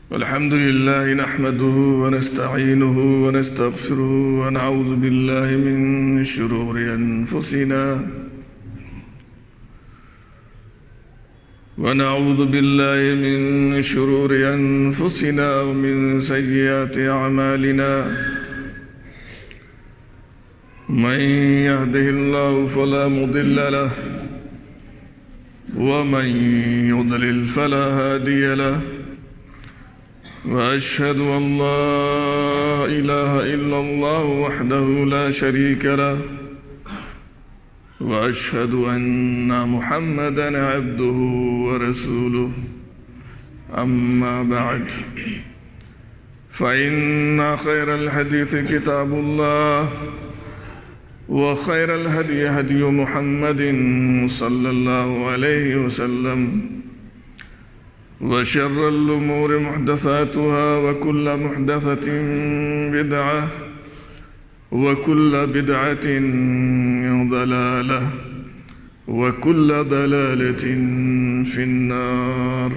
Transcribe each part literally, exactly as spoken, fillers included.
الحمد لله نحمده ونستعينه ونستغفره ونعوذ بالله من شرور أنفسنا ونعوذ بالله من شرور أنفسنا ومن سيئات أعمالنا من يهده الله فلا مضل له ومن يضلل فلا هادي له وأشهد أن لا إله إلا الله وحده لا شريك له وأشهد أن محمدًا عبده ورسوله أما بعد فإن خير الحديث كتاب الله وخير الهدي هدي محمد صلى الله عليه وسلم وشر الأمور محدثاتها وكل محدثة بدعة وكل بدعة ضلالة وكل ضلالة في النار.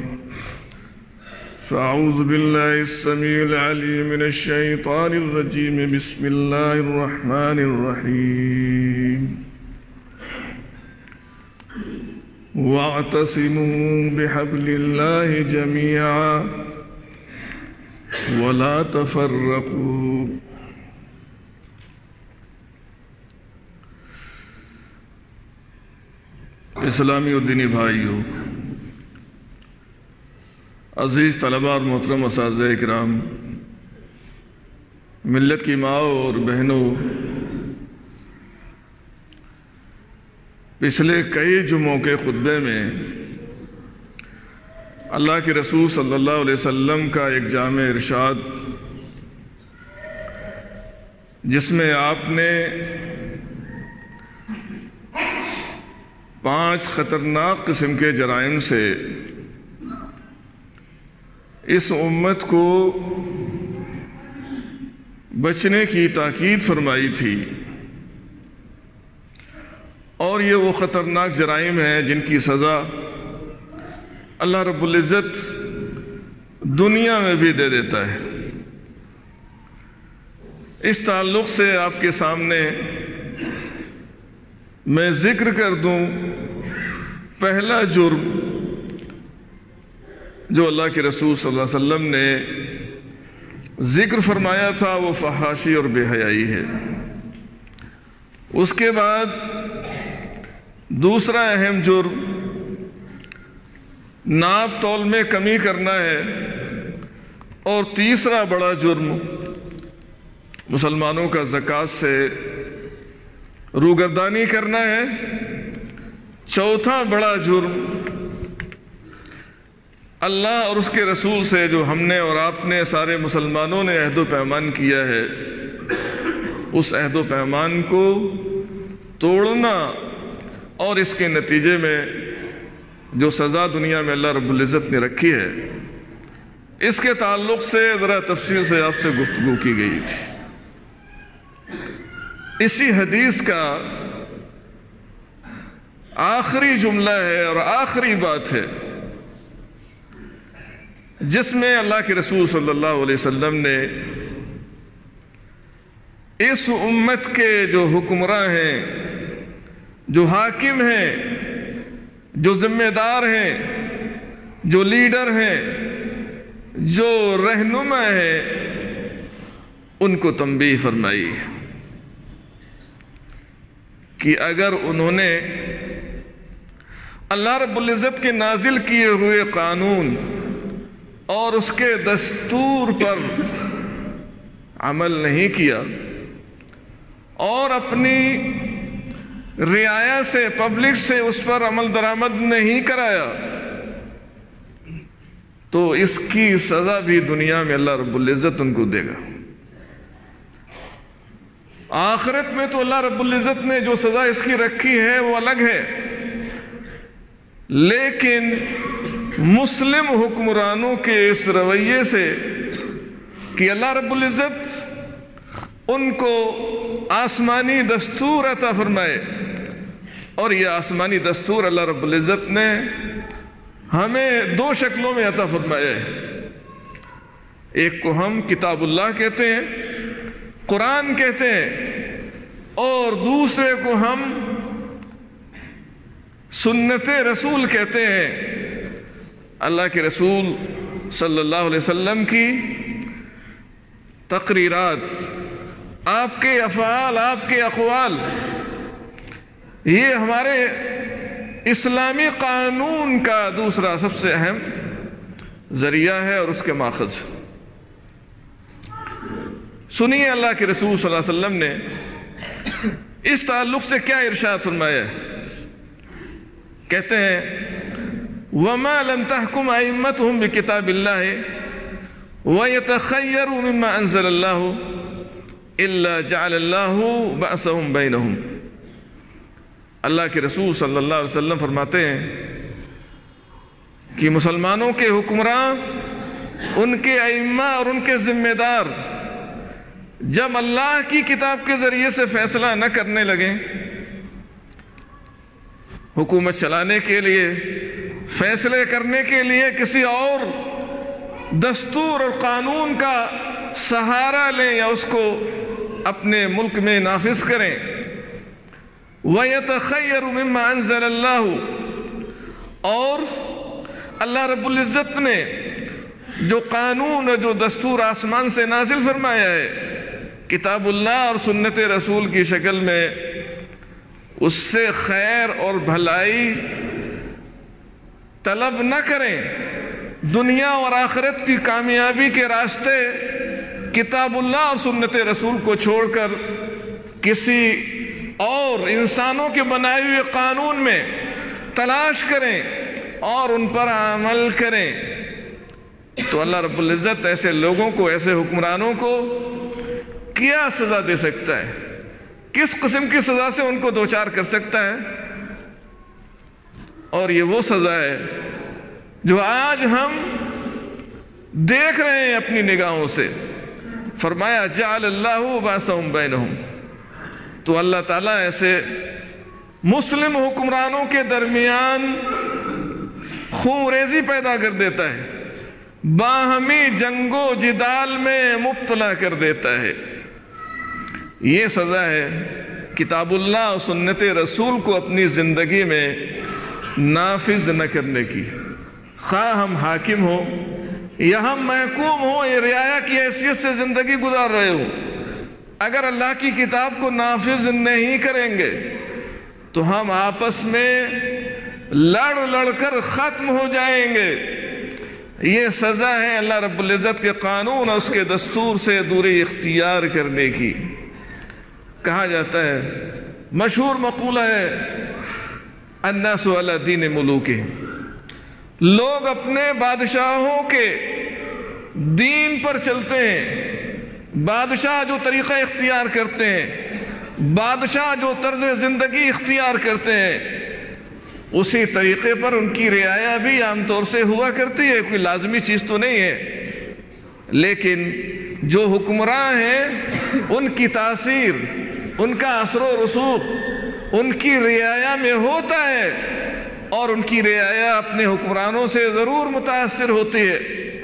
فأعوذ بالله السميع العليم من الشيطان الرجيم. بسم الله الرحمن الرحيم. واعتصموا بحبل الله جميعا ولا تفرقوا. اسلامی اور دینی بھائیوں، عزیز طلباء اور محترم اساتذہ کرام، ملت کی ماؤں اور بہنوں، پچھلے کئی جمعوں کے خطبے میں اللہ کے رسول صلی اللہ علیہ وسلم کا ایک جامع ارشاد، جس میں آپ نے پانچ خطرناک قسم کے جرائم سے اس امت کو بچنے کی تاکید فرمائی تھی، اور یہ وہ خطرناک جرائم ہیں جن کی سزا اللہ رب العزت دنیا میں بھی دے دیتا ہے۔ اس تعلق سے آپ کے سامنے میں ذکر کر دوں، پہلا جرم جو اللہ کے رسول صلی اللہ علیہ وسلم نے ذکر فرمایا تھا وہ فحاشی اور بے حیائی ہے۔ اس کے بعد دوسرا اہم جرم ناپ تول میں کمی کرنا ہے، اور تیسرا بڑا جرم مسلمانوں کا زکوٰۃ سے روگردانی کرنا ہے۔ چوتھا بڑا جرم اللہ اور اس کے رسول سے جو ہم نے اور آپ نے سارے مسلمانوں نے عہد و پیمان کیا ہے، اس عہد و پیمان کو توڑنا، اور اس کے نتیجے میں جو سزا دنیا میں اللہ رب العزت نے رکھی ہے، اس کے تعلق سے ذرا تفصیل سے آپ سے گفتگو کی گئی تھی۔ اسی حدیث کا آخری جملہ ہے اور آخری بات ہے، جس میں اللہ کے رسول صلی اللہ علیہ وسلم نے اس امت کے جو حکمراں ہیں، جو حاکم ہیں، جو ذمہ دار ہیں، جو لیڈر ہیں، جو رہنما ہیں، ان کو تنبیہ فرمائی کہ اگر انہوں نے اللہ رب العزت کے نازل کیے ہوئے قانون اور اس کے دستور پر عمل نہیں کیا اور اپنی رعایا سے، پبلک سے اس پر عمل درآمد نہیں کرایا، تو اس کی سزا بھی دنیا میں اللہ رب العزت ان کو دے گا۔ آخرت میں تو اللہ رب العزت نے جو سزا اس کی رکھی ہے وہ الگ ہے، لیکن مسلم حکمرانوں کے اس رویے سے کہ اللہ رب العزت ان کو آسمانی دستور عطا فرمائے، اور یہ آسمانی دستور اللہ رب العزت نے ہمیں دو شکلوں میں عطا فرمایا ہے۔ ایک کو ہم کتاب اللہ کہتے ہیں، قرآن کہتے ہیں، اور دوسرے کو ہم سنت رسول کہتے ہیں۔ اللہ کے رسول صلی اللہ علیہ وسلم کی تقریرات، آپ کے افعال، آپ کے اقوال، یہ ہمارے اسلامی قانون کا دوسرا سب سے اہم ذریعہ ہے اور اس کے ماخذ۔ سنیے اللہ کے رسول صلی اللہ علیہ وسلم نے اس تعلق سے کیا ارشاد فرمایا ہے۔ کہتے ہیں وَمَا لَمْ تَحْكُمْ أَئِمَّتُهُمْ بِكِتَابِ اللَّهِ وَيَتَخَيَّرُوا مِمَّا أَنزَلَ اللَّهُ إِلَّا جَعَلَ اللَّهُ بَأْسَهُمْ بَيْنَهُمْ۔ اللہ کے رسول صلی اللہ علیہ وسلم فرماتے ہیں کہ مسلمانوں کے حکمراں، ان کے ائمہ اور ان کے ذمہ دار جب اللہ کی کتاب کے ذریعے سے فیصلہ نہ کرنے لگیں، حکومت چلانے کے لیے، فیصلے کرنے کے لیے کسی اور دستور اور قانون کا سہارا لیں یا اس کو اپنے ملک میں نافذ کریں، وَيَتَخَيَّرُ مِمَّا أَنزَلَ اللَّهُ، اور اللہ رب العزت نے جو قانون اور جو دستور آسمان سے نازل فرمایا ہے کتاب اللہ اور سنت رسول کی شکل میں، اس سے خیر اور بھلائی طلب نہ کریں۔ دنیا اور آخرت کی کامیابی کے راستے کتاب اللہ اور سنت رسول کو چھوڑ کر کسی اور انسانوں کے بنائے ہوئے قانون میں تلاش کریں اور ان پر عمل کریں، تو اللہ رب العزت ایسے لوگوں کو، ایسے حکمرانوں کو کیا سزا دے سکتا ہے؟ کس قسم کی سزا سے ان کو دوچار کر سکتا ہے؟ اور یہ وہ سزا ہے جو آج ہم دیکھ رہے ہیں اپنی نگاہوں سے۔ فرمایا جعل اللہ باسہم بینہم، تو اللہ تعالیٰ ایسے مسلم حکمرانوں کے درمیان خون ریزی پیدا کر دیتا ہے، باہمی جنگ و جدال میں مبتلا کر دیتا ہے۔ یہ سزا ہے کتاب اللہ اور سنت رسول کو اپنی زندگی میں نافذ نہ کرنے کی، خواہ ہم حاکم ہوں یا ہم محکوم ہوں، یا رعایا کی حیثیت سے زندگی گزار رہے ہوں، اگر اللہ کی کتاب کو نافذ نہیں کریں گے تو ہم آپس میں لڑ لڑ کر ختم ہو جائیں گے۔ یہ سزا ہے اللہ رب العزت کے قانون اور اس کے دستور سے دوری اختیار کرنے کی۔ کہا جاتا ہے، مشہور مقولہ ہے، الناس علی دین ملوکہم، لوگ اپنے بادشاہوں کے دین پر چلتے ہیں۔ بادشاہ جو طریقہ اختیار کرتے ہیں، بادشاہ جو طرز زندگی اختیار کرتے ہیں، اسی طریقے پر ان کی رعایا بھی عام طور سے ہوا کرتی ہے، کوئی لازمی چیز تو نہیں ہے، لیکن جو حکمراں ہیں ان کی تاثیر، ان کا اثر و رسوخ ان کی رعایا میں ہوتا ہے، اور ان کی رعایا اپنے حکمرانوں سے ضرور متاثر ہوتی ہے۔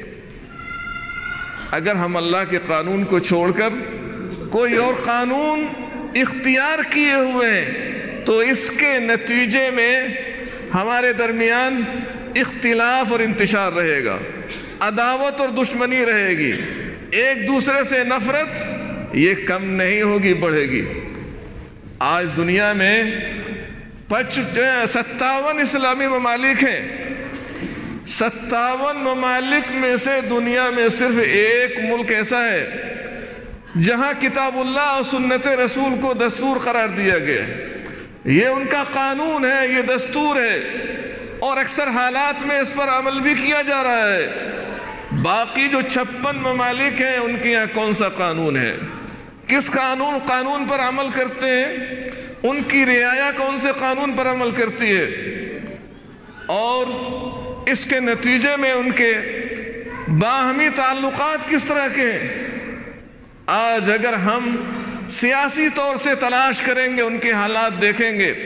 اگر ہم اللہ کے قانون کو چھوڑ کر کوئی اور قانون اختیار کیے ہوئے ہیں تو اس کے نتیجے میں ہمارے درمیان اختلاف اور انتشار رہے گا، عداوت اور دشمنی رہے گی، ایک دوسرے سے نفرت یہ کم نہیں ہوگی، بڑھے گی۔ آج دنیا میں پچ ستاون اسلامی ممالک ہیں، ستاون ممالک میں سے دنیا میں صرف ایک ملک ایسا ہے جہاں کتاب اللہ اور سنت رسول کو دستور قرار دیا گیا ہے، یہ ان کا قانون ہے، یہ دستور ہے، اور اکثر حالات میں اس پر عمل بھی کیا جا رہا ہے۔ باقی جو چھپن ممالک ہیں ان کے یہاں کون سا قانون ہے؟ کس قانون قانون پر عمل کرتے ہیں؟ ان کی رعایا کون سے قانون پر عمل کرتی ہے؟ اور اس کے نتیجے میں ان کے باہمی تعلقات کس طرح کے ہیں؟ آج اگر ہم سیاسی طور سے تلاش کریں گے، ان کے حالات دیکھیں گے،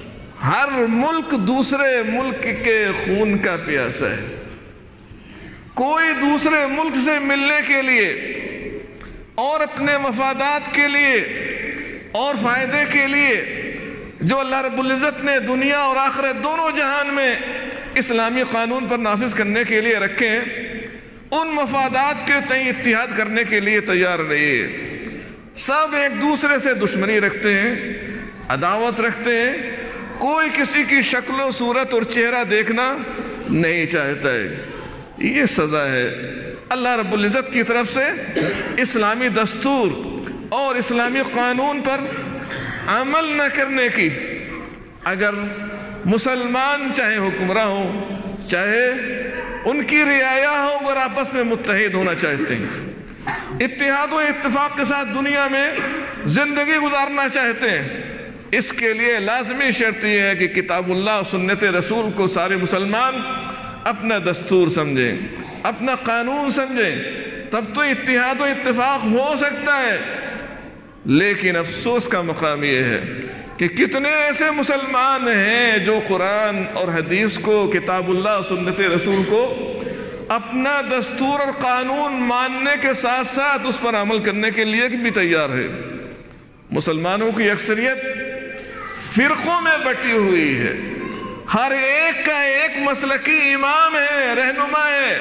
ہر ملک دوسرے ملک کے خون کا پیاسا ہے، کوئی دوسرے ملک سے ملنے کے لیے اور اپنے مفادات کے لیے اور فائدے کے لیے جو اللہ رب العزت نے دنیا اور آخرت دونوں جہان میں اسلامی قانون پر نافذ کرنے کے لیے رکھے ہیں، ان مفادات کے تئیں اتحاد کرنے کے لیے تیار رہیے۔ سب ایک دوسرے سے دشمنی رکھتے ہیں، عداوت رکھتے ہیں، کوئی کسی کی شکل و صورت اور چہرہ دیکھنا نہیں چاہتا ہے۔ یہ سزا ہے اللہ رب العزت کی طرف سے اسلامی دستور اور اسلامی قانون پر عمل نہ کرنے کی۔ اگر مسلمان چاہے حکمراں ہوں، چاہے ان کی رعایا ہو، اگر آپس میں متحد ہونا چاہتے ہیں، اتحاد و اتفاق کے ساتھ دنیا میں زندگی گزارنا چاہتے ہیں، اس کے لیے لازمی شرط یہ ہے کہ کتاب اللہ و سنت رسول کو سارے مسلمان اپنا دستور سمجھیں، اپنا قانون سمجھیں، تب تو اتحاد و اتفاق ہو سکتا ہے۔ لیکن افسوس کا مقام یہ ہے کہ کتنے ایسے مسلمان ہیں جو قرآن اور حدیث کو، کتاب اللہ و سنت رسول کو اپنا دستور اور قانون ماننے کے ساتھ ساتھ اس پر عمل کرنے کے لیے بھی تیار ہے۔ مسلمانوں کی اکثریت فرقوں میں بٹی ہوئی ہے، ہر ایک کا ایک مسلکی امام ہے، رہنما ہے۔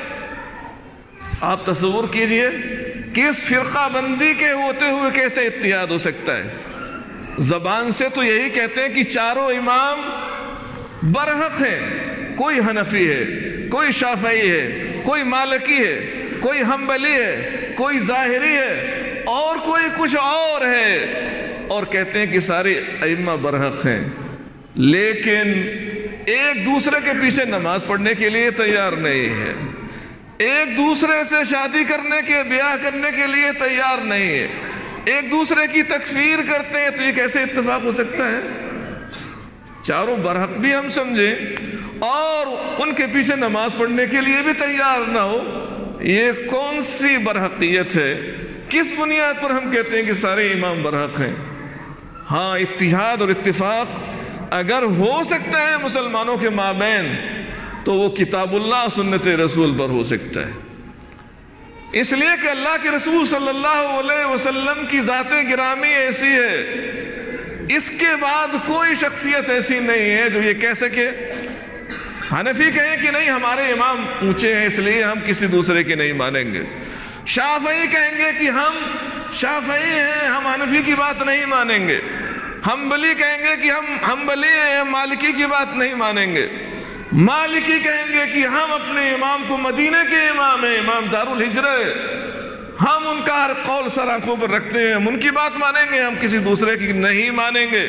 آپ تصور کیجئے کہ اس فرقہ بندی کے ہوتے ہوئے کیسے اتحاد ہو سکتا ہے۔ زبان سے تو یہی کہتے ہیں کہ چاروں امام برحق ہیں، کوئی حنفی ہے، کوئی شافعی ہے، کوئی مالکی ہے، کوئی حنبلی ہے، کوئی ظاہری ہے، اور کوئی کچھ اور ہے، اور کہتے ہیں کہ سارے ائمہ برحق ہیں، لیکن ایک دوسرے کے پیچھے نماز پڑھنے کے لیے تیار نہیں ہے، ایک دوسرے سے شادی کرنے کے، بیاہ کرنے کے لیے تیار نہیں ہے، ایک دوسرے کی تکفیر کرتے ہیں۔ تو یہ کیسے اتفاق ہو سکتا ہے؟ چاروں برحق بھی ہم سمجھیں اور ان کے پیچھے نماز پڑھنے کے لیے بھی تیار نہ ہو، یہ کون سی برحقیت ہے؟ کس بنیاد پر ہم کہتے ہیں کہ سارے امام برحق ہیں؟ ہاں، اتحاد اور اتفاق اگر ہو سکتا ہے مسلمانوں کے مابین تو وہ کتاب اللہ سنت رسول پر ہو سکتا ہے، اس لیے کہ اللہ کے رسول صلی اللہ علیہ وسلم کی ذات گرامی ایسی ہے، اس کے بعد کوئی شخصیت ایسی نہیں ہے جو یہ کہہ سکے۔ حنفی کہیں کہ نہیں، ہمارے امام اونچے ہیں اس لیے ہم کسی دوسرے کی نہیں مانیں گے، شافعی کہیں گے کہ ہم شافعی ہیں، ہم حنفی کی بات نہیں مانیں گے، حنبلی کہیں گے کہ ہم حنبلی ہیں، ہم مالکی کی بات نہیں مانیں گے، مالکی کہیں گے کہ ہم اپنے امام کو مدینہ کے امام ہیں، امام دار الہجرہ، ہم ان کا ہر قول سر آنکھوں پر رکھتے ہیں، ہم ان کی بات مانیں گے، ہم کسی دوسرے کی نہیں مانیں گے۔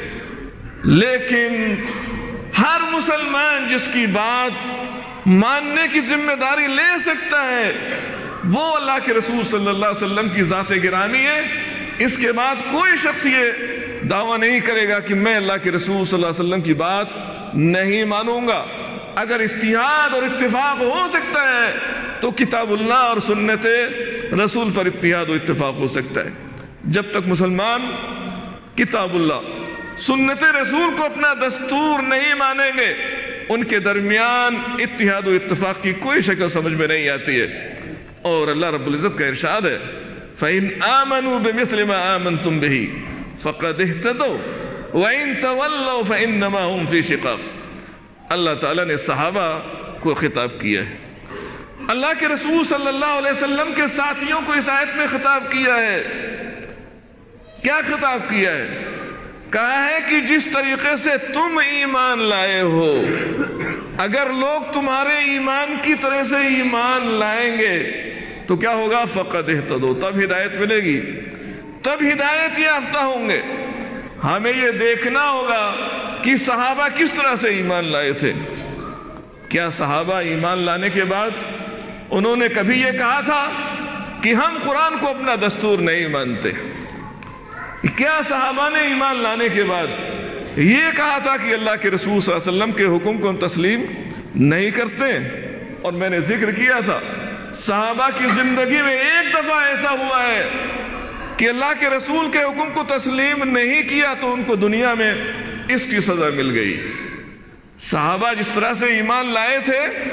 لیکن ہر مسلمان جس کی بات ماننے کی ذمہ داری لے سکتا ہے وہ اللہ کے رسول صلی اللہ علیہ وسلم کی ذات گرامی ہے۔ اس کے بعد کوئی شخص یہ دعویٰ نہیں کرے گا کہ میں اللہ کے رسول صلی اللہ علیہ وسلم کی بات نہیں مانوں گا۔ اگر اتحاد اور اتفاق ہو سکتا ہے تو کتاب اللہ اور سنت رسول پر اتحاد و اتفاق ہو سکتا ہے۔ جب تک مسلمان کتاب اللہ سنت رسول کو اپنا دستور نہیں مانیں گے ان کے درمیان اتحاد و اتفاق کی کوئی شکل سمجھ میں نہیں آتی ہے۔ اور اللہ رب العزت کا ارشاد ہے فَإِنْ آمَنُوا بِمِثْلِ مَا آمَنْتُمْ بِهِ فَقَدْ اهْتَدَوْا وَإِنْ تَوَلَّوْا فَإِنَّمَا هُمْ فِي شِقَاقٍ۔ اللہ تعالیٰ نے صحابہ کو خطاب کیا ہے، اللہ کے رسول صلی اللہ علیہ وسلم کے ساتھیوں کو اس آیت میں خطاب کیا ہے۔ کیا خطاب کیا ہے؟ کہا ہے کہ جس طریقے سے تم ایمان لائے ہو، اگر لوگ تمہارے ایمان کی طرح سے ایمان لائیں گے تو کیا ہوگا؟ فقد اہتدوا، تب ہدایت ملے گی، تب ہدایت یافتہ ہوں گے۔ ہمیں یہ دیکھنا ہوگا کہ صحابہ کس طرح سے ایمان لائے تھے۔ کیا صحابہ ایمان لانے کے بعد انہوں نے کبھی یہ کہا تھا کہ ہم قرآن کو اپنا دستور نہیں مانتے؟ کیا صحابہ نے ایمان لانے کے بعد یہ کہا تھا کہ اللہ کے رسول صلی اللہ علیہ وسلم کے حکم کو ہم تسلیم نہیں کرتے؟ اور میں نے ذکر کیا تھا صحابہ کی زندگی میں ایک دفعہ ایسا ہوا ہے کہ اللہ کے رسول کے حکم کو تسلیم نہیں کیا تو ان کو دنیا میں اس کی سزا مل گئی۔ صحابہ جس طرح سے ایمان لائے تھے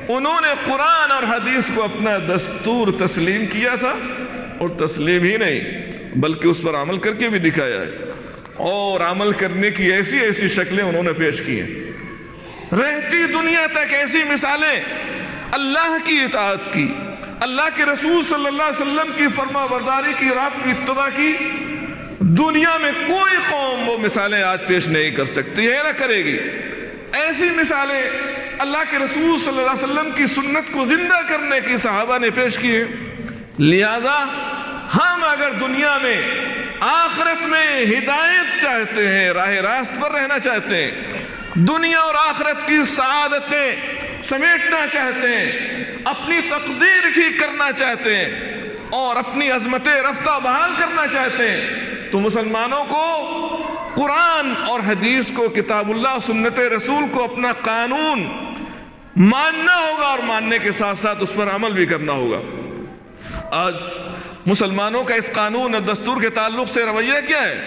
انہوں نے قرآن اور حدیث کو اپنا دستور تسلیم کیا تھا، اور تسلیم ہی نہیں بلکہ اس پر عمل کر کے بھی دکھایا ہے، اور عمل کرنے کی ایسی ایسی شکلیں انہوں نے پیش کی ہیں۔ رہتی دنیا تک ایسی مثالیں اللہ کی اطاعت کی، اللہ کے رسول صلی اللہ علیہ وسلم کی فرما برداری کی، رات کی اتباع کی، دنیا میں کوئی قوم وہ مثالیں آج پیش نہیں کر سکتی ہے، نہ کرے گی۔ ایسی مثالیں اللہ کے رسول صلی اللہ علیہ وسلم کی سنت کو زندہ کرنے کی صحابہ نے پیش کی ہے۔ لہذا ہم اگر دنیا میں آخرت میں ہدایت چاہتے ہیں، راہ راست پر رہنا چاہتے ہیں، دنیا اور آخرت کی سعادتیں سمیٹنا چاہتے ہیں، اپنی تقدیر ٹھیک کرنا چاہتے ہیں، اور اپنی عظمت رفتہ بحال کرنا چاہتے ہیں، تو مسلمانوں کو قرآن اور حدیث کو، کتاب اللہ سنت رسول کو اپنا قانون ماننا ہوگا، اور ماننے کے ساتھ ساتھ اس پر عمل بھی کرنا ہوگا۔ آج مسلمانوں کا اس قانون اور دستور کے تعلق سے رویہ کیا ہے؟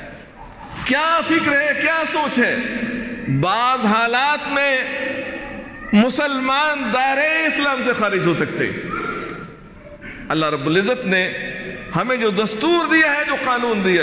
کیا فکر ہے، کیا سوچ ہے؟ بعض حالات میں مسلمان دائرہ اسلام سے خارج ہو سکتے۔ اللہ رب العزت نے ہمیں جو دستور دیا ہے، جو قانون دیا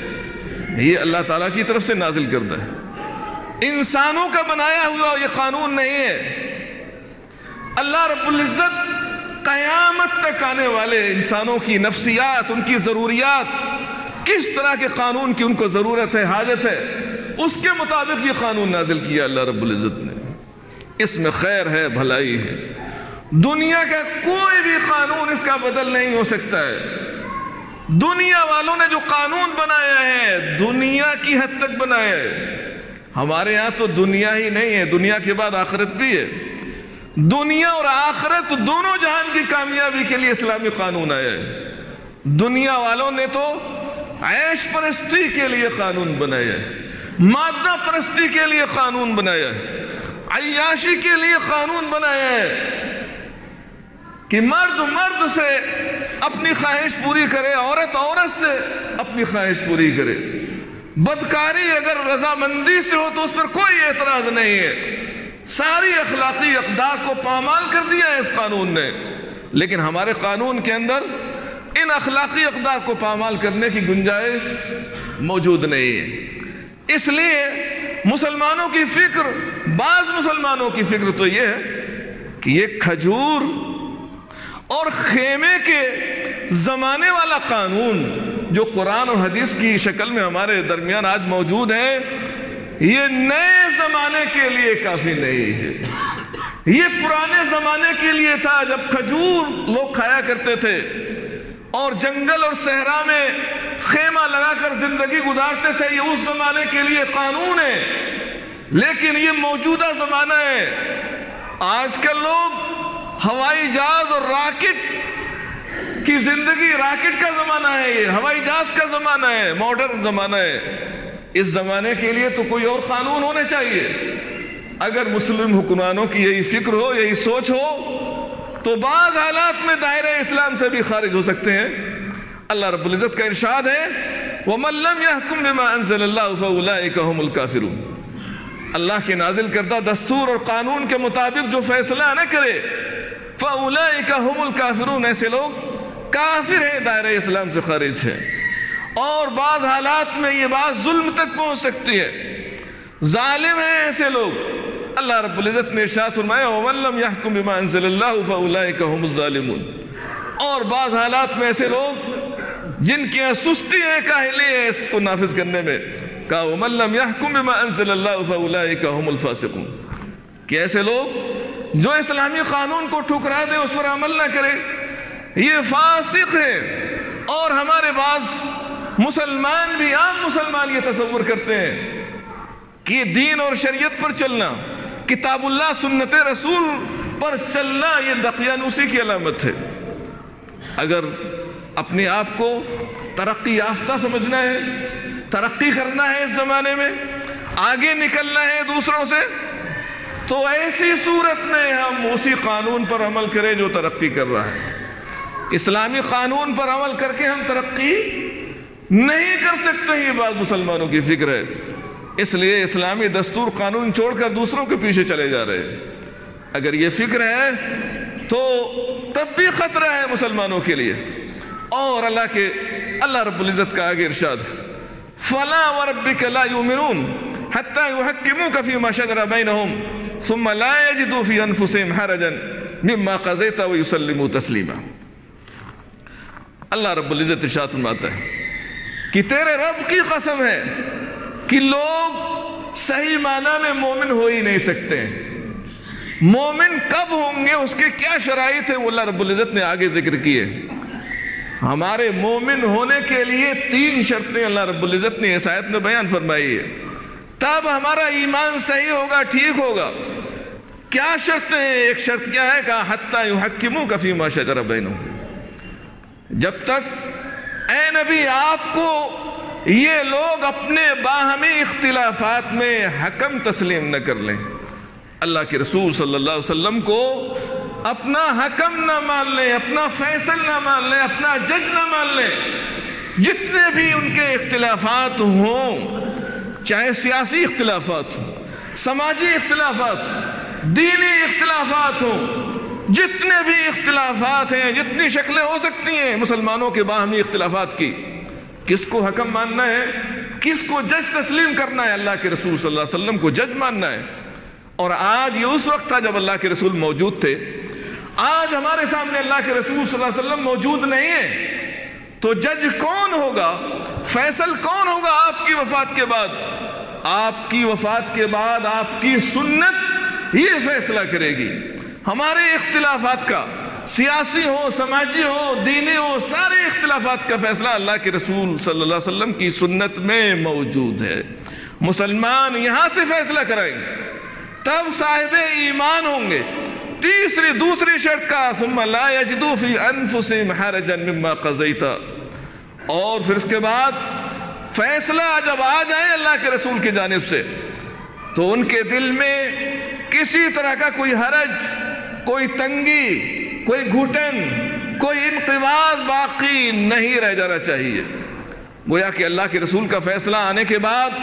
ہے، یہ اللہ تعالیٰ کی طرف سے نازل کردہ ہے، انسانوں کا بنایا ہوا یہ قانون نہیں ہے۔ اللہ رب العزت قیامت تک آنے والے انسانوں کی نفسیات، ان کی ضروریات، کس طرح کے قانون کی ان کو ضرورت ہے، حاجت ہے، اس کے مطابق یہ قانون نازل کیا اللہ رب العزت نے۔ اس میں خیر ہے، بھلائی ہے، دنیا کا کوئی بھی قانون اس کا بدل نہیں ہو سکتا ہے۔ دنیا والوں نے جو قانون بنایا ہے، دنیا کی حد تک بنایا ہے۔ ہمارے ہاں تو دنیا ہی نہیں ہے، دنیا کے بعد آخرت بھی ہے۔ دنیا اور آخرت دونوں جہان کی کامیابی کے لیے اسلامی قانون آیا ہے۔ دنیا والوں نے تو عیش پرستی کے لیے قانون بنایا ہے، مادہ پرستی کے لیے قانون بنایا ہے، عیاشی کے لیے قانون بنایا ہے کہ مرد مرد سے اپنی خواہش پوری کرے، عورت عورت سے اپنی خواہش پوری کرے۔ بدکاری اگر رضامندی سے ہو تو اس پر کوئی اعتراض نہیں ہے۔ ساری اخلاقی اقدار کو پامال کر دیا ہے اس قانون نے، لیکن ہمارے قانون کے اندر ان اخلاقی اقدار کو پامال کرنے کی گنجائش موجود نہیں ہے۔ اس لیے مسلمانوں کی فکر، بعض مسلمانوں کی فکر تو یہ ہے کہ یہ کھجور اور خیمے کے زمانے والا قانون جو قرآن اور حدیث کی شکل میں ہمارے درمیان آج موجود ہے، یہ نئے زمانے کے لیے کافی نہیں ہے۔ یہ پرانے زمانے کے لیے تھا جب کھجور لوگ کھایا کرتے تھے اور جنگل اور صحرا میں خیمہ لگا کر زندگی گزارتے تھے، یہ اس زمانے کے لیے قانون ہے۔ لیکن یہ موجودہ زمانہ ہے، آج کل لوگ ہوائی جہاز اور راکٹ کی زندگی، راکٹ کا زمانہ ہے، یہ ہوائی جہاز کا زمانہ ہے، ماڈرن زمانہ ہے۔ اس زمانے کے لیے تو کوئی اور قانون ہونے چاہیے۔ اگر مسلم حکمرانوں کی یہی فکر ہو، یہی سوچ ہو، تو بعض حالات میں دائرہ اسلام سے بھی خارج ہو سکتے ہیں۔ اللہ رب العزت کا ارشاد ہے وَمَن لَّمْ يَحْكُم بِمَا أَنزَلَ اللَّهُ فَأُولَٰئِكَ هُمُ الْكَافِرُونَ، اللہ کے نازل کردہ دستور اور قانون کے مطابق جو فیصلہ نہ کرے، فَأُولَٰئِكَ هُمُ الْكَافِرُونَ، ایسے لوگ کافر ہیں، دائرہ اسلام سے خارج ہیں۔ اور بعض حالات میں یہ بات ظلم تک پہنچ سکتی ہے، ظالم ہیں ایسے لوگ۔ اللہ رب العزت نے ارشاد فرمایا وَمَن لَّمْ يَحْكُم بِمَا أَنزَلَ اللَّهُ فَأُولَٰئِكَ هُمُ الظَّالِمُونَ، اور بعض حالات میں ایسے لوگ جن کی سستی ہے، کاہلی ہے اس کو نافذ کرنے میں، کہا وَمَن لَّمْ يَحْكُم بِمَا أَنزَلَ اللَّهُ فَأُولَٰئِكَ هُمُ الْفَاسِقُونَ، کہ ایسے لوگ جو اسلامی قانون کو ٹھکرا دے، اس پر عمل نہ کرے، یہ فاسق ہے۔ اور ہمارے بعض مسلمان بھی، عام مسلمان، یہ تصور کرتے ہیں کہ دین اور شریعت پر چلنا، کتاب اللہ سنت رسول پر چلنا، یہ دقیانوسی کی علامت ہے۔ اگر اپنے آپ کو ترقی یافتہ سمجھنا ہے، ترقی کرنا ہے، اس زمانے میں آگے نکلنا ہے دوسروں سے، تو ایسی صورت میں ہم اسی قانون پر عمل کریں جو ترقی کر رہا ہے۔ اسلامی قانون پر عمل کر کے ہم ترقی نہیں کر سکتے، یہ بات مسلمانوں کی فکر ہے۔ اس لیے اسلامی دستور قانون چھوڑ کر دوسروں کے پیچھے چلے جا رہے ہیں۔ اگر یہ فکر ہے تو تب بھی خطرہ ہے مسلمانوں کے لیے۔ اور اللہ کے اللہ رب العزت کا آگے ارشاد، فَلَا وَرَبِّكَ لَا يُؤْمِنُونَ حَتَّى يُحَكِّمُوكَ فِي مَا شَجَرَ بَيْنَهُمْ ثُمَّ لَا يَجِدُوا فِي أَنفُسِهِمْ حَرَجًا مِمَّا قَضَيْتَ وَيُسَلِّمُوا تَسْلِيمًا۔ اللہ رب العزت ارشاد فرماتا ہے کہ تیرے رب کی قسم ہے کہ لوگ صحیح معنی میں مومن ہو ہی نہیں سکتے ہیں۔ مومن کب ہوں گے، اس کے کیا شرائط ہیں، وہ اللہ رب العزت نے آگے ذکر کیے۔ ہمارے مومن ہونے کے لیے تین شرطیں اللہ رب العزت نے اس آیت میں بیان فرمائی ہے، تب ہمارا ایمان صحیح ہوگا، ٹھیک ہوگا۔ کیا شرطیں ہیں؟ ایک شرط کیا ہے؟ کہا حَتَّى يُحَكِّمُوكَ فِي مَا شَجَرَ بَيْنَهُمْ، جب تک اے نبی آپ کو یہ لوگ اپنے باہمی اختلافات میں حکم تسلیم نہ کر لیں، اللہ کے رسول صلی اللہ علیہ وسلم کو اپنا حکم نہ مان لیں، اپنا فیصل نہ مان لیں، اپنا جج نہ مان لیں، جتنے بھی ان کے اختلافات ہوں، چاہے سیاسی اختلافات ہوں، سماجی اختلافات ہوں، دینی اختلافات ہوں، جتنے بھی اختلافات ہیں، جتنی شکلیں ہو سکتی ہیں مسلمانوں کے باہمی اختلافات کی، کس کو حکم ماننا ہے، کس کو جج تسلیم کرنا ہے؟ اللہ کے رسول صلی اللہ علیہ وسلم کو جج ماننا ہے۔ اور آج یہ اس وقت تھا جب اللہ کے رسول موجود تھے، آج ہمارے سامنے اللہ کے رسول صلی اللہ علیہ وسلم موجود نہیں ہے، تو جج کون ہوگا، فیصل کون ہوگا آپ کی وفات کے بعد؟ آپ کی وفات کے بعد آپ کی سنت یہ فیصلہ کرے گی۔ ہمارے اختلافات کا، سیاسی ہو، سماجی ہو، دینی ہو، سارے اختلافات کا فیصلہ اللہ کے رسول صلی اللہ علیہ وسلم کی سنت میں موجود ہے۔ مسلمان یہاں سے فیصلہ کرائیں گے، تب صاحب ایمان ہوں گے۔ تیسری دوسری شرط کا ثم لا یجدوا فی انفسہم حرجا مما قضیت، اور پھر اس کے بعد فیصلہ جب آ جائے اللہ کے رسول کی جانب سے تو ان کے دل میں کسی طرح کا کوئی حرج، کوئی تنگی، کوئی گھٹن، کوئی انقباض باقی نہیں رہ جانا چاہیے۔ گویا کہ اللہ کے رسول کا فیصلہ آنے کے بعد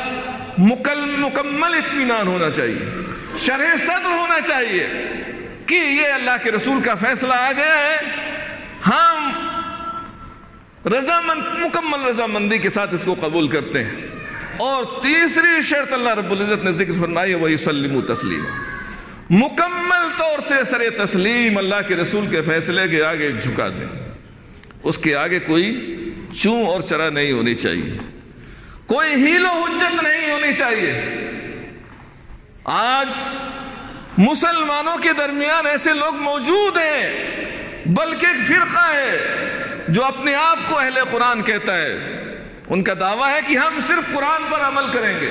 مکمل اطمینان ہونا چاہیے، شرح صدر ہونا چاہیے کہ یہ اللہ کے رسول کا فیصلہ آ گیا ہے، ہم رضامند مکمل رضامندی کے ساتھ اس کو قبول کرتے ہیں۔ اور تیسری شرط اللہ رب العزت نے ذکر فرمائی ہے وَيُسَلِّمُوا تَسْلِيمًا، مکمل طور سے سر تسلیم اللہ کے رسول کے فیصلے کے آگے جھکا دیں، اس کے آگے کوئی چوں اور چرا نہیں ہونی چاہیے، کوئی ہیل و حجت نہیں ہونی چاہیے۔ آج مسلمانوں کے درمیان ایسے لوگ موجود ہیں، بلکہ ایک فرقہ ہے جو اپنے آپ کو اہل قرآن کہتا ہے، ان کا دعویٰ ہے کہ ہم صرف قرآن پر عمل کریں گے۔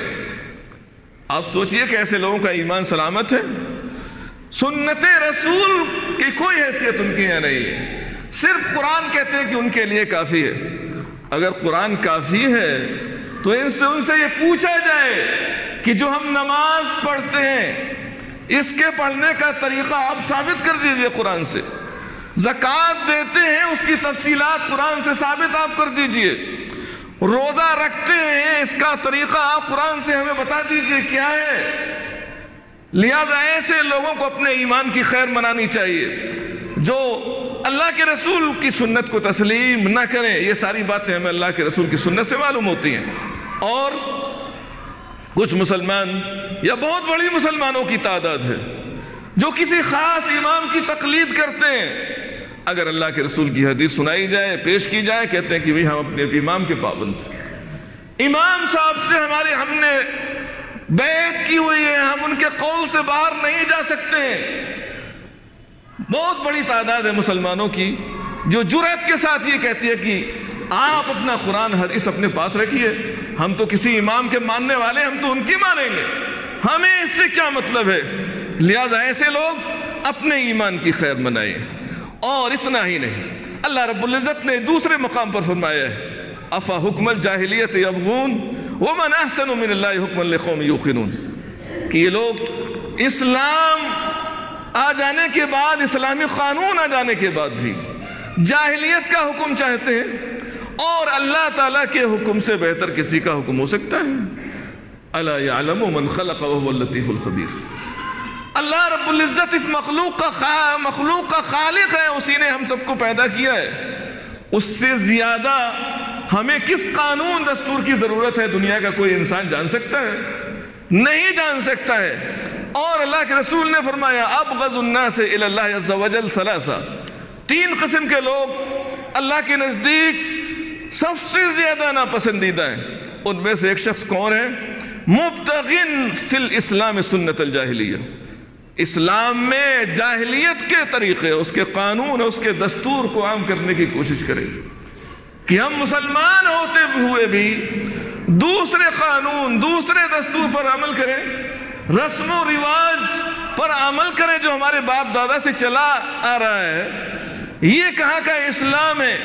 آپ سوچئے کہ ایسے لوگوں کا ایمان سلامت ہے؟ سنت رسول کی کوئی حیثیت ان کے یہاں نہیں ہے، صرف قرآن کہتے ہیں کہ ان کے لیے کافی ہے۔ اگر قرآن کافی ہے تو ان سے ان سے یہ پوچھا جائے کہ جو ہم نماز پڑھتے ہیں اس کے پڑھنے کا طریقہ آپ ثابت کر دیجئے قرآن سے، زکوٰۃ دیتے ہیں اس کی تفصیلات قرآن سے ثابت آپ کر دیجئے، روزہ رکھتے ہیں اس کا طریقہ آپ قرآن سے ہمیں بتا دیجئے کیا ہے۔ لہذا ایسے لوگوں کو اپنے ایمان کی خیر منانی چاہیے جو اللہ کے رسول کی سنت کو تسلیم نہ کریں۔ یہ ساری باتیں ہمیں اللہ کے رسول کی سنت سے معلوم ہوتی ہیں۔ اور کچھ مسلمان یا بہت بڑی مسلمانوں کی تعداد ہے جو کسی خاص امام کی تقلید کرتے ہیں، اگر اللہ کے رسول کی حدیث سنائی جائے، پیش کی جائے، کہتے ہیں کہ بھئی ہم اپنے امام کے پابند ہیں، امام صاحب سے ہمارے ہم نے بیعت کی ہوئی ہے، ہم ان کے قول سے باہر نہیں جا سکتے ہیں۔ بہت بڑی تعداد ہے مسلمانوں کی جو جرأت کے ساتھ یہ کہتی ہے کہ آپ اپنا قرآن حدیث اپنے پاس رکھیے، ہم تو کسی امام کے ماننے والے، ہم تو ان کی مانیں گے، ہمیں اس سے کیا مطلب ہے۔ لہذا ایسے لوگ اپنے ایمان کی خیر منائیں۔ اور اتنا ہی نہیں، اللہ رب العزت نے دوسرے مقام پر فرمایا ہے افا حکم الجاہلیت یبغون ومن احسن من اللہ حکما لقوم یوقنون، کہ یہ لوگ اسلام آ جانے کے بعد، اسلامی قانون آ جانے کے بعد بھی جاہلیت کا حکم چاہتے ہیں، اور اللہ تعالیٰ کے حکم سے بہتر کسی کا حکم ہو سکتا ہے؟ الا یعلم من خلق وهو اللطیف الخبیر۔ اللہ رب العزت اس مخلوق کا خا... مخلوق کا خالق ہے، اسی نے ہم سب کو پیدا کیا ہے۔ اس سے زیادہ ہمیں کس قانون دستور کی ضرورت ہے دنیا کا کوئی انسان جان سکتا ہے؟ نہیں جان سکتا ہے۔ اور اللہ کے رسول نے فرمایا ابغض الناس الی اللہ عز وجل ثلاثہ، تین قسم کے لوگ اللہ کے نزدیک سب سے زیادہ ناپسندیدہ ہیں۔ ان میں سے ایک شخص کون ہے؟ مبتغن فی الاسلام سنت الجاہلیہ، اسلام میں جاہلیت کے طریقے، اس کے قانون، اس کے دستور کو عام کرنے کی کوشش کرے کہ ہم مسلمان ہوتے ہوئے بھی دوسرے قانون، دوسرے دستور پر عمل کریں، رسم و رواج پر عمل کریں جو ہمارے باپ دادا سے چلا آ رہا ہے۔ یہ کہاں کا اسلام ہے؟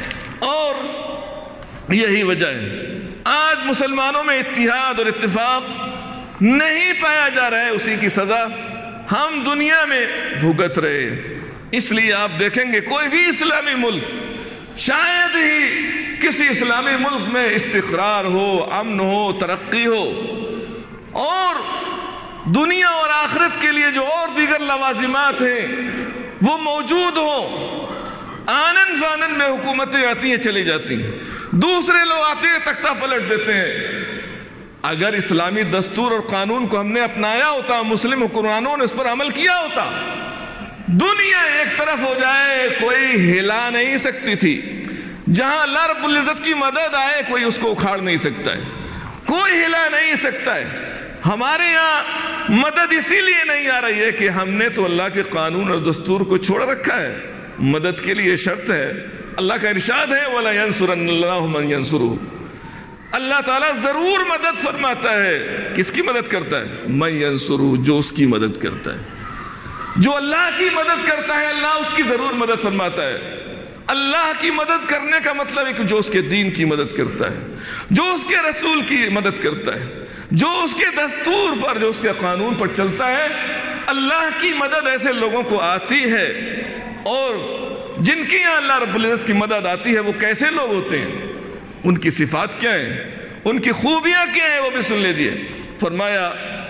اور یہی وجہ ہے آج مسلمانوں میں اتحاد اور اتفاق نہیں پایا جا رہا ہے، اسی کی سزا ہم دنیا میں بھگت رہے ہیں۔ اس لیے آپ دیکھیں گے کوئی بھی اسلامی ملک، شاید ہی کسی اسلامی ملک میں استقرار ہو، امن ہو، ترقی ہو، اور دنیا اور آخرت کے لیے جو اور دیگر لوازمات ہیں وہ موجود ہوں۔ آنن فانن میں حکومتیں آتی ہیں چلی جاتی ہیں، دوسرے لوگ آتے ہیں تختہ پلٹ دیتے ہیں۔ اگر اسلامی دستور اور قانون کو ہم نے اپنایا ہوتا، مسلم حکمرانوں نے اس پر عمل کیا ہوتا، دنیا ایک طرف ہو جائے کوئی ہلا نہیں سکتی تھی۔ جہاں اللہ رب العزت کی مدد آئے کوئی اس کو اکھاڑ نہیں سکتا ہے، کوئی ہلا نہیں سکتا ہے۔ ہمارے یہاں مدد اسی لیے نہیں آ رہی ہے کہ ہم نے تو اللہ کے قانون اور دستور کو چھوڑ رکھا ہے۔ مدد کے لیے شرط ہے، اللہ کا ارشاد ہے وَلَا يَنْصُرَنَّ اللَّهُ مَنْ يَنْصُرُهُ، اللہ تعالیٰ ضرور مدد فرماتا ہے۔ کس کی مدد کرتا ہے؟ مَنْ يَنْصُرُهُ، جو اس کی مدد کرتا ہے، جو اللہ کی مدد کرتا ہے اللہ اس کی ضرور مدد فرماتا ہے۔ اللہ کی مدد کرنے کا مطلب ہے کہ جو اس کے دین کی مدد کرتا ہے، جو اس کے رسول کی مدد کرتا ہے، جو اس کے دستور پر، جو اس کے قانون پر چلتا ہے، اللہ کی مدد ایسے لوگوں کو آتی ہے۔ اور جن کی یہاں اللہ رب العزت کی مدد آتی ہے وہ کیسے لوگ ہوتے ہیں، ان کی صفات کیا ہیں، ان کی خوبیاں کیا ہیں، وہ بھی سن لیجئے۔ فرمایا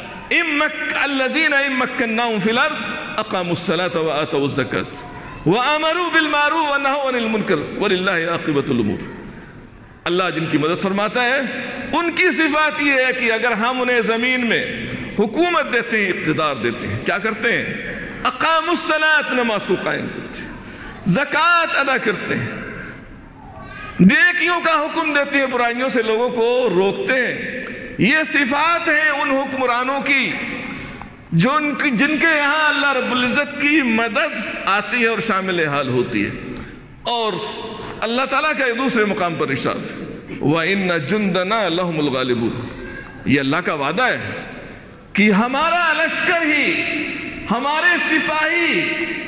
الذین ان مکناہم فی الارض اقاموا الصلاۃ وآتوا الزکاۃ وامروا بالمعروف ونہوا عن المنکر وللہ عاقبۃ الامور۔ اللہ جن کی مدد فرماتا ہے ان کی صفات یہ ہے کہ اگر ہم انہیں زمین میں حکومت دیتے ہیں، اقتدار دیتے ہیں، کیا کرتے ہیں؟ اقاموا الصلاۃ، نماز کو قائم کرتے ہیں، زکوٰۃ ادا کرتے ہیں، نیکیوں کا حکم دیتے ہیں، برائیوں سے لوگوں کو روکتے ہیں۔ یہ صفات ہیں ان حکمرانوں کی جو ان کی جن کے یہاں اللہ رب العزت کی مدد آتی ہے اور شامل حال ہوتی ہے۔ اور اللہ تعالیٰ کا دوسرے مقام پر ارشاد وَإِنَّ جُنْدَنَا لَهُمُ الْغَالِبُونَ، یہ اللہ کا وعدہ ہے کہ ہمارا لشکر ہی، ہمارے سپاہی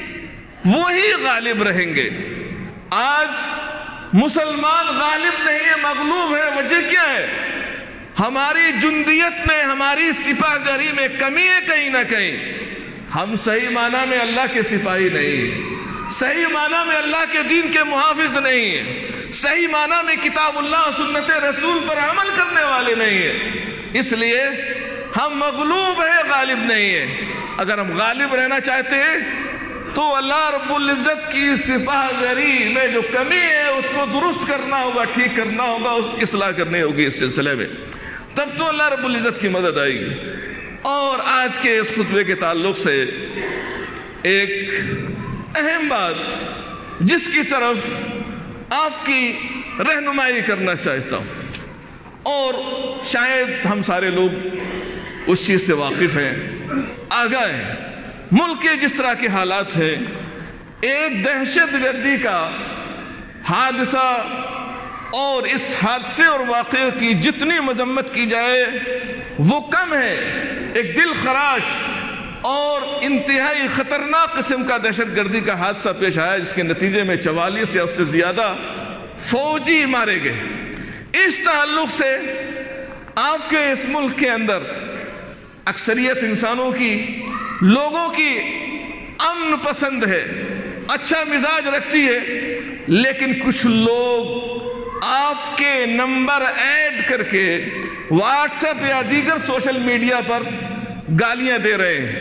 وہی غالب رہیں گے۔ آج مسلمان غالب نہیں ہے، مغلوب ہے۔ وجہ کیا ہے؟ ہماری جندیت میں، ہماری سپاہ گری میں کمی ہے کہیں نہ کہیں۔ ہم صحیح معنی میں اللہ کے سپاہی نہیں ہیں، صحیح معنی میں اللہ کے دین کے محافظ نہیں ہیں، صحیح معنی میں کتاب اللہ و سنت رسول پر عمل کرنے والے نہیں ہیں۔ اس لیے ہم مغلوب ہیں، غالب نہیں ہیں۔ اگر ہم غالب رہنا چاہتے ہیں تو اللہ رب العزت کی سپاہ گری میں جو کمی ہے اس کو درست کرنا ہوگا، ٹھیک کرنا ہوگا، اصلاح کرنی ہوگی اس سلسلے میں، تب تو اللہ رب العزت کی مدد آئے گی۔ اور آج کے اس خطبے کے تعلق سے ایک اہم بات جس کی طرف آپ کی رہنمائی کرنا چاہتا ہوں، اور شاید ہم سارے لوگ اس چیز سے واقف ہیں، آگاہ ہیں، ملک کے جس طرح کے حالات ہیں، ایک دہشت گردی کا حادثہ، اور اس حادثے اور واقعے کی جتنی مذمت کی جائے وہ کم ہے۔ ایک دل خراش اور انتہائی خطرناک قسم کا دہشت گردی کا حادثہ پیش آیا جس کے نتیجے میں چوالیس یا اس سے زیادہ فوجی مارے گئے۔ اس تعلق سے آپ کے اس ملک کے اندر اکثریت انسانوں کی، لوگوں کی امن پسند ہے، اچھا مزاج رکھتی ہے، لیکن کچھ لوگ آپ کے نمبر ایڈ کر کے واٹس ایپ یا دیگر سوشل میڈیا پر گالیاں دے رہے ہیں،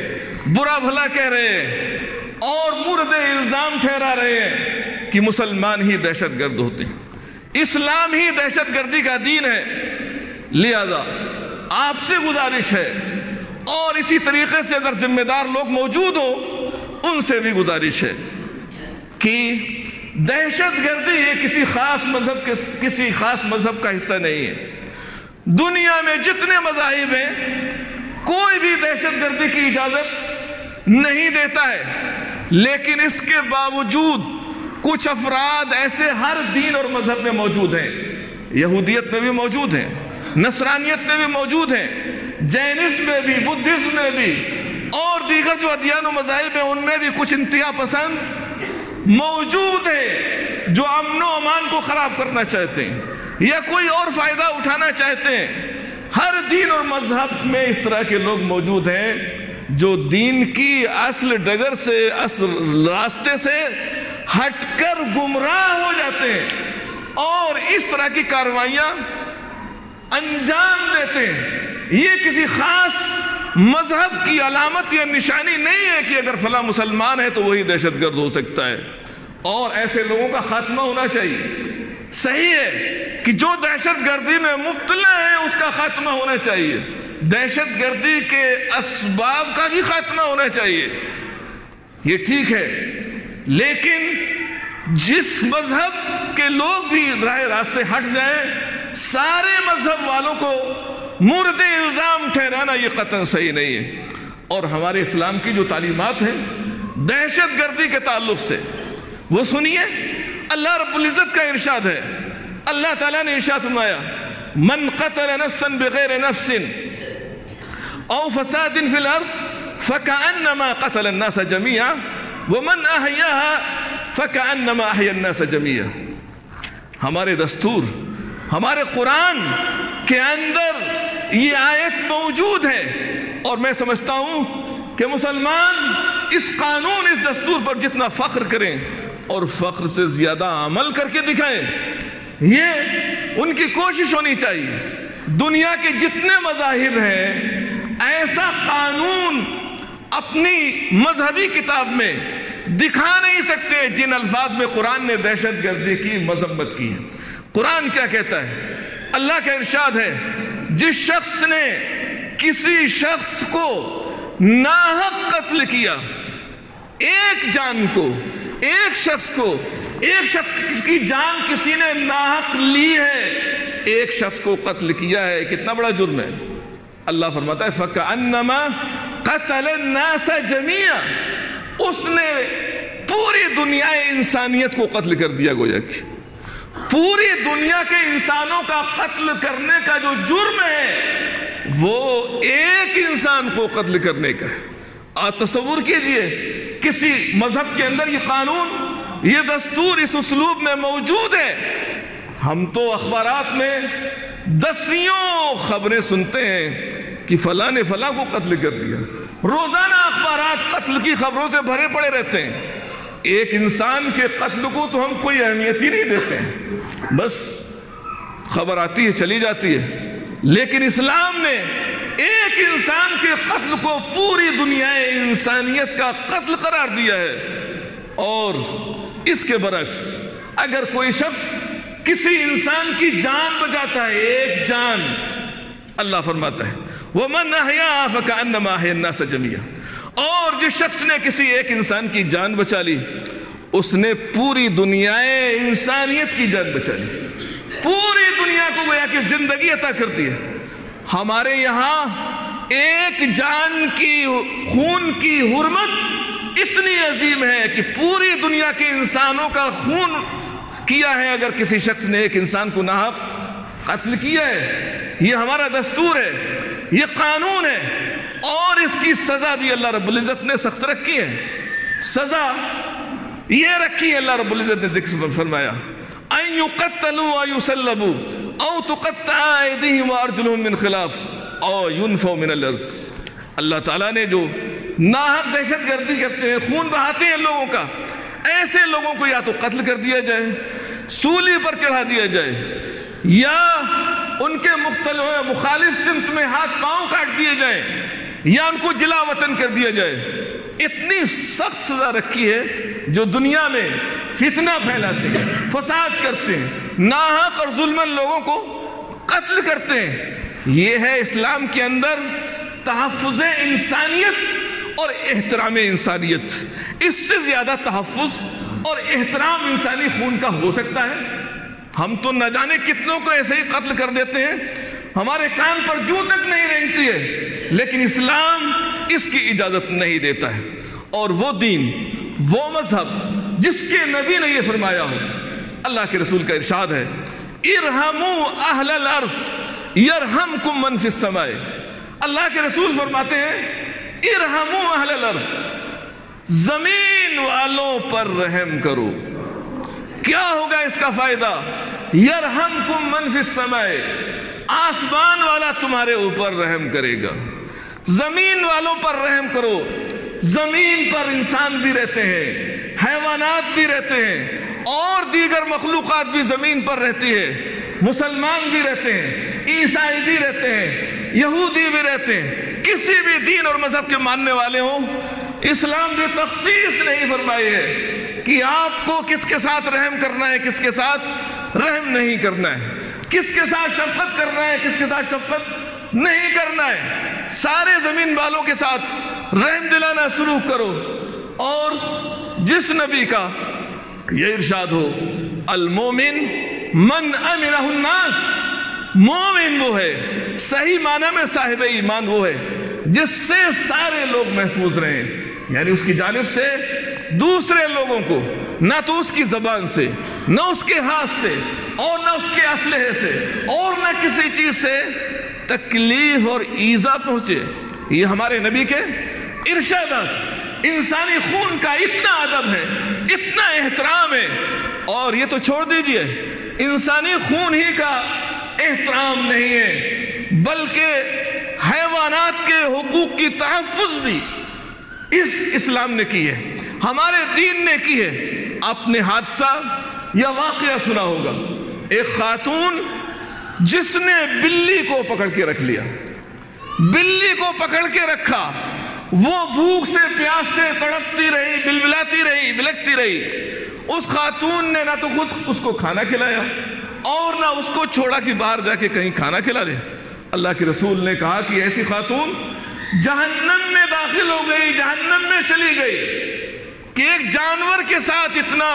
برا بھلا کہہ رہے ہیں اور مرد الزام ٹھہرا رہے ہیں کہ مسلمان ہی دہشت گرد ہوتے ہیں، اسلام ہی دہشت گردی کا دین ہے۔ لہذا آپ سے گزارش ہے، اور اسی طریقے سے اگر ذمہ دار لوگ موجود ہوں ان سے بھی گزارش ہے کہ دہشت گردی یہ کسی خاص مذہب کے کسی خاص مذہب کا حصہ نہیں ہے۔ دنیا میں جتنے مذاہب ہیں کوئی بھی دہشت گردی کی اجازت نہیں دیتا ہے، لیکن اس کے باوجود کچھ افراد ایسے ہر دین اور مذہب میں موجود ہیں، یہودیت میں بھی موجود ہیں، نصرانیت میں بھی موجود ہیں، جینزم میں بھی، بدھزم میں بھی، اور دیگر جو ادیان و مذاہب ہیں ان میں بھی کچھ انتہا پسند موجود ہیں جو امن و امان کو خراب کرنا چاہتے ہیں یا کوئی اور فائدہ اٹھانا چاہتے ہیں۔ ہر دین اور مذہب میں اس طرح کے لوگ موجود ہیں جو دین کی اصل ڈگر سے، اصل راستے سے ہٹ کر گمراہ ہو جاتے ہیں اور اس طرح کی کارروائیاں انجام دیتے ہیں۔ یہ کسی خاص مذہب کی علامت یا نشانی نہیں ہے کہ اگر فلاں مسلمان ہے تو وہی دہشت گرد ہو سکتا ہے، اور ایسے لوگوں کا خاتمہ ہونا چاہیے۔ صحیح ہے کہ جو دہشت گردی میں مبتلا ہے اس کا خاتمہ ہونا چاہیے، دہشت گردی کے اسباب کا بھی خاتمہ ہونا چاہیے، یہ ٹھیک ہے، لیکن جس مذہب کے لوگ بھی راہ راست سے ہٹ جائیں سارے مذہب والوں کو مرد الزام ٹھہرانا یہ قطعاً صحیح نہیں ہے۔ اور ہمارے اسلام کی جو تعلیمات ہیں دہشت گردی کے تعلق سے وہ سنیے، اللہ رب العزت کا ارشاد ہے، اللہ تعالیٰ نے ارشاد فرمایا من قتل نفسا بغیر نفس او فساد فی الارض فکأنما قتل الناس جميعا ومن احیاها فکأنما احیا الناس جميعا۔ ہمارے دستور، ہمارے قرآن کے اندر یہ آیت موجود ہے، اور میں سمجھتا ہوں کہ مسلمان اس قانون، اس دستور پر جتنا فخر کریں اور فخر سے زیادہ عمل کر کے دکھائیں، یہ ان کی کوشش ہونی چاہیے۔ دنیا کے جتنے مذاہب ہیں ایسا قانون اپنی مذہبی کتاب میں دکھا نہیں سکتے جن الفاظ میں قرآن نے دہشت گردی کی مذمت کی ہے۔ قرآن کیا کہتا ہے؟ اللہ کا ارشاد ہے جس شخص نے کسی شخص کو ناحق قتل کیا، ایک جان کو، ایک شخص کو، ایک شخص کی جان کسی نے ناحق لی ہے، ایک شخص کو قتل کیا ہے، کتنا بڑا جرم ہے۔ اللہ فرماتا ہے فَكَأَنَّمَا قَتَلَ النَّاسَ جَمِيعًا، اس نے پوری دنیا انسانیت کو قتل کر دیا، گویا کہ پوری دنیا کے انسانوں کا قتل کرنے کا جو جرم ہے وہ ایک انسان کو قتل کرنے کا ہے۔ آپ تصور کیجئے کسی مذہب کے اندر یہ قانون، یہ دستور اس اسلوب میں موجود ہے۔ ہم تو اخبارات میں دسیوں خبریں سنتے ہیں کہ فلاں نے فلاں کو قتل کر دیا، روزانہ اخبارات قتل کی خبروں سے بھرے پڑے رہتے ہیں۔ ایک انسان کے قتل کو تو ہم کوئی اہمیت ہی نہیں دیتے ہیں، بس خبر آتی ہے چلی جاتی ہے، لیکن اسلام نے ایک انسان کے قتل کو پوری دنیا انسانیت کا قتل قرار دیا ہے۔ اور اس کے برعکس اگر کوئی شخص کسی انسان کی جان بچاتا ہے، ایک جان، اللہ فرماتا ہے وَمَنْ أَحْيَاهَا فَكَأَنَّمَا أَحْيَا النَّاسَ جَمِيعًا، اور جس شخص نے کسی ایک انسان کی جان بچا لی اس نے پوری دنیا انسانیت کی جان بچا لی، پوری دنیا کو گویا کہ زندگی عطا کر دی ہے۔ ہمارے یہاں ایک جان کی، خون کی حرمت اتنی عظیم ہے کہ پوری دنیا کے انسانوں کا خون کیا ہے اگر کسی شخص نے ایک انسان کو ناحق قتل کیا ہے۔ یہ ہمارا دستور ہے، یہ قانون ہے، اور اس کی سزا بھی اللہ رب العزت نے سخت رکھی ہے۔ سزا یہ رکھی ہے، اللہ رب العزت نے ذکر فرمایا أَن يُقَتَّلُوا وَيُسَلَّبُوا أَوْ تُقَطَّعَ أَيْدِيهِمْ وَأَرْجُلُهُم مِّنْ خِلَافٍ أَوْ يُنْفَوْا مِنَ الْأَرْضِ۔ اللہ تعالیٰ نے جو ناحق دہشت گردی کرتے ہیں، خون بہاتے ہیں لوگوں کا، ایسے لوگوں کو یا تو قتل کر دیا جائے، سولی پر چڑھا دیا جائے، یا ان کے مختلف مخالف سمت میں ہاتھ پاؤں کاٹ دیے جائیں، یا ان کو جلا وطن کر دیا جائے۔ اتنی سخت سزا رکھی ہے جو دنیا میں فتنہ پھیلاتے ہیں، فساد کرتے ہیں، ناحق اور ظلمن لوگوں کو قتل کرتے ہیں۔ یہ ہے اسلام کے اندر تحفظ انسانیت اور احترام انسانیت۔ اس سے زیادہ تحفظ اور احترام انسانی خون کا ہو سکتا ہے؟ ہم تو نہ جانے کتنوں کو ایسے ہی قتل کر دیتے ہیں، ہمارے کان پر جوں تک نہیں رینگتی ہے، لیکن اسلام اس کی اجازت نہیں دیتا ہے۔ اور وہ دین، وہ مذہب جس کے نبی نے یہ فرمایا ہو، اللہ کے رسول کا ارشاد ہے ارحموا اہل الارض یرحمکم من فی السماء۔ اللہ کے رسول فرماتے ہیں ارحموا اہل الارض، زمین والوں پر رحم کرو۔ کیا ہوگا اس کا فائدہ؟ یرحمکم من فی السماء، آسمان والا تمہارے اوپر رحم کرے گا۔ زمین والوں پر رحم کرو۔ زمین پر انسان بھی رہتے ہیں، حیوانات بھی رہتے ہیں، اور دیگر مخلوقات بھی زمین پر رہتی ہے۔ مسلمان بھی رہتے ہیں، عیسائی بھی رہتے ہیں، یہودی بھی رہتے ہیں، کسی بھی دین اور مذہب کے ماننے والے ہوں۔ اسلام نے تخصیص نہیں فرمائی ہے کہ آپ کو کس کے ساتھ رحم کرنا ہے، کس کے ساتھ رحم نہیں کرنا ہے، کس کے ساتھ شفقت کرنا ہے، کس کے ساتھ شفقت نہیں کرنا ہے۔ سارے زمین والوں کے ساتھ رحم دلانا شروع کرو۔ اور جس نبی کا یہ ارشاد ہو المومن من امنہ الناس، مومن وہ ہے، صحیح معنی میں صاحب ایمان وہ ہے جس سے سارے لوگ محفوظ رہیں، یعنی اس کی جانب سے دوسرے لوگوں کو نہ تو اس کی زبان سے، نہ اس کے ہاتھ سے، اور نہ اس کے اسلحے سے، اور نہ کسی چیز سے تکلیف اور ایذا پہنچے۔ یہ ہمارے نبی کے ارشادات۔ انسانی خون کا اتنا ادب ہے، اتنا احترام ہے، اور یہ تو چھوڑ دیجئے انسانی خون ہی کا احترام نہیں ہے، بلکہ حیوانات کے حقوق کی تحفظ بھی اس اسلام نے کی ہے، ہمارے دین نے کی ہے۔ آپ نے حادثہ یا واقعہ سنا ہوگا، ایک خاتون جس نے بلی کو پکڑ کے رکھ لیا، بلی کو پکڑ کے رکھا، وہ بھوک سے پیاس سے تڑپتی رہی، بلبلاتی رہی، بلکتی رہی۔ اس خاتون نے نہ تو خود اس کو کھانا کھلایا اور نہ اس کو چھوڑا کہ باہر جا کے کہیں کھانا کھلا لے۔ اللہ کے رسول نے کہا کہ ایسی خاتون جہنم میں داخل ہو گئی، جہنم میں چلی گئی کہ ایک جانور کے ساتھ اتنا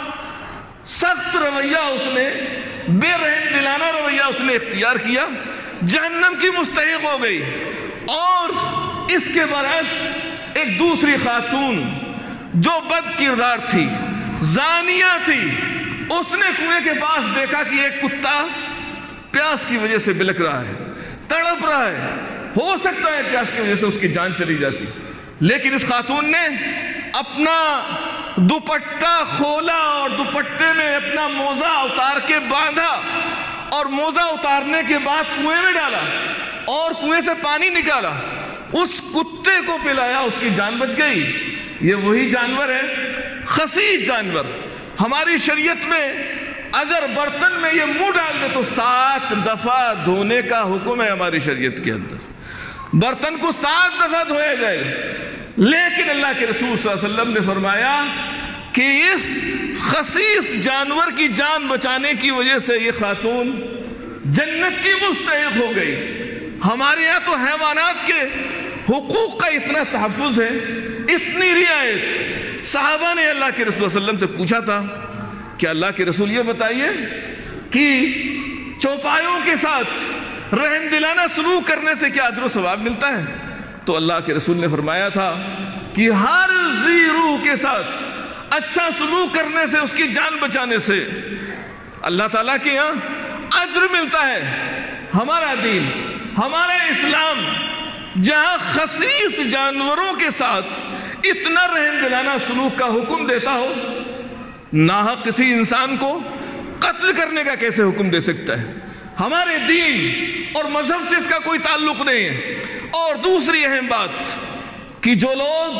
سخت رویہ اس نے، بے رحم دلانہ رویہ اس نے اختیار کیا، جہنم کی مستحق ہو گئی۔ اور اس کے برعکس ایک دوسری خاتون جو بد کردار تھی، زانیہ تھی، اس نے کنویں کے پاس دیکھا کہ ایک کتا پیاس کی وجہ سے بلک رہا ہے، تڑپ رہا ہے، ہو سکتا ہے پیاس کی وجہ سے اس کی جان چلی جاتی، لیکن اس خاتون نے اپنا دوپٹہ کھولا اور دوپٹے میں اپنا موزہ اتار کے باندھا، اور موزہ اتارنے کے بعد کنویں میں ڈالا اور کنویں سے پانی نکالا، اس کتے کو پلایا، اس کی جان بچ گئی۔ یہ وہی جانور ہے، خسیس جانور۔ ہماری شریعت میں اگر برتن میں یہ منہ ڈال دے تو سات دفعہ دھونے کا حکم ہے ہماری شریعت کے اندر، برتن کو سات دفعہ دھویا جائے، لیکن اللہ کے رسول صلی اللہ علیہ وسلم نے فرمایا کہ اس خسیس جانور کی جان بچانے کی وجہ سے یہ خاتون جنت کی مستحق ہو گئی۔ ہمارے یہاں تو حیوانات کے حقوق کا اتنا تحفظ ہے، اتنی رعایت۔ صحابہ نے اللہ کے رسول صلی اللہ علیہ وسلم سے پوچھا تھا کہ اللہ کے رسول یہ بتائیے کہ چوپایوں کے ساتھ رحم دلانہ سلوک کرنے سے کیا اجر و ثواب ملتا ہے؟ تو اللہ کے رسول نے فرمایا تھا کہ ہر ذی روح کے ساتھ اچھا سلوک کرنے سے، اس کی جان بچانے سے اللہ تعالیٰ کے یہاں اجر ملتا ہے۔ ہمارا دین، ہمارا اسلام جہاں خسیس جانوروں کے ساتھ اتنا رحم دلانہ سلوک کا حکم دیتا ہو، ناحق کسی انسان کو قتل کرنے کا کیسے حکم دے سکتا ہے؟ ہمارے دین اور مذہب سے اس کا کوئی تعلق نہیں ہے۔ اور دوسری اہم بات کہ جو لوگ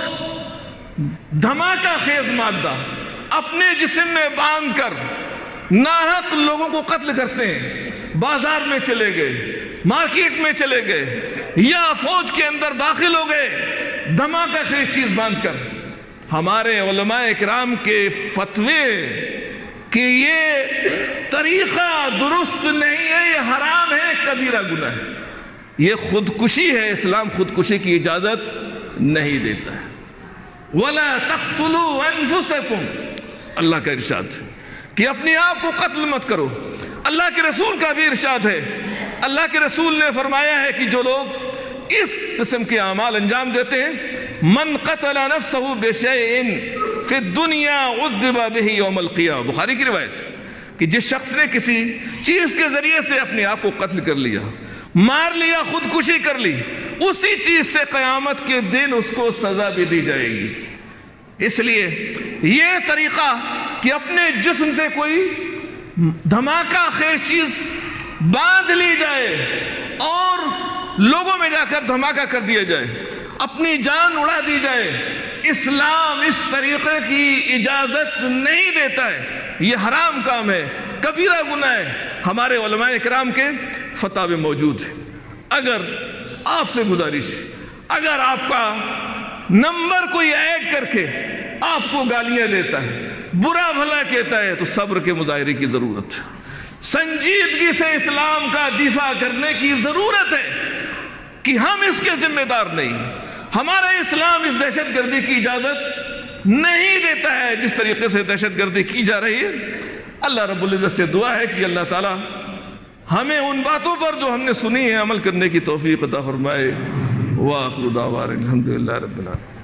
دھماکہ خیز مادہ اپنے جسم میں باندھ کر ناحق لوگوں کو قتل کرتے ہیں، بازار میں چلے گئے، مارکیٹ میں چلے گئے، یا فوج کے اندر داخل ہو گئے دھماکہ خیز چیز باندھ کر، ہمارے علماء اکرام کے فتوے کہ یہ طریقہ درست نہیں ہے، یہ حرام ہے، کبیرہ گناہ ہے، یہ خودکشی ہے، اسلام خودکشی کی اجازت نہیں دیتا ہے۔ وَلَا تَقْتُلُوا أَنفُسَكُمْ، اللہ کا ارشاد ہے کہ اپنے آپ کو قتل مت کرو۔ اللہ کے رسول کا بھی ارشاد ہے، اللہ کے رسول نے فرمایا ہے کہ جو لوگ اس قسم کے اعمال انجام دیتے ہیں، من قتل نفسه بشيء فی الدنیا عذب به یوم القیامہ، بخاری کی روایت کہ جس شخص نے کسی چیز کے ذریعے سے اپنے آپ کو قتل کر لیا، مار لیا، خودکشی کر لی، اسی چیز سے قیامت کے دن اس کو سزا بھی دی جائے گی۔ اس لیے یہ طریقہ کہ اپنے جسم سے کوئی دھماکہ خیز چیز باندھ لی جائے اور لوگوں میں جا کر دھماکہ کر دیا جائے، اپنی جان اڑا دی جائے، اسلام اس طریقے کی اجازت نہیں دیتا ہے، یہ حرام کام ہے، کبیرہ گناہ ہے۔ ہمارے علماء اکرام کے فتاوے موجود ہیں۔ اگر آپ سے گزارش، اگر آپ کا نمبر کوئی ایڈ کر کے آپ کو گالیاں لیتا ہے، برا بھلا کہتا ہے، تو صبر کے مظاہرے کی ضرورت ہے، سنجیدگی سے اسلام کا دفاع کرنے کی ضرورت ہے کہ ہم اس کے ذمہ دار نہیں، ہمارا اسلام اس دہشت گردی کی اجازت نہیں دیتا ہے جس طریقے سے دہشت گردی کی جا رہی ہے۔ اللہ رب العزت سے دعا ہے کہ اللہ تعالی ہمیں ان باتوں پر جو ہم نے سنی ہے عمل کرنے کی توفیق عطا فرمائے۔ وآخر دعوانا الحمدللہ رب العالمین۔